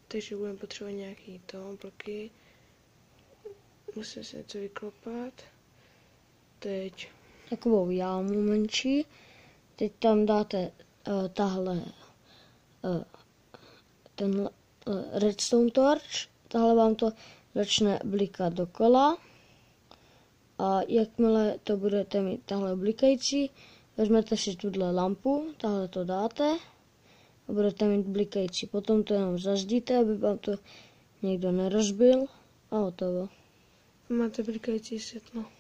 takže budeme potřebovat nějaký bloky. Musím se něco vyklopat. Teď. Takovou jámu menší. Teď tam dáte tenhle redstone torch. Tahle vám to začne blikat dokola. A jakmile to budete mít tahle blikající, vezmete si tuhle lampu, tahle to dáte a budete mít blikající. Potom to jenom zazdíte, aby vám to někdo nerozbil a hotovo. Máte blikající světlo.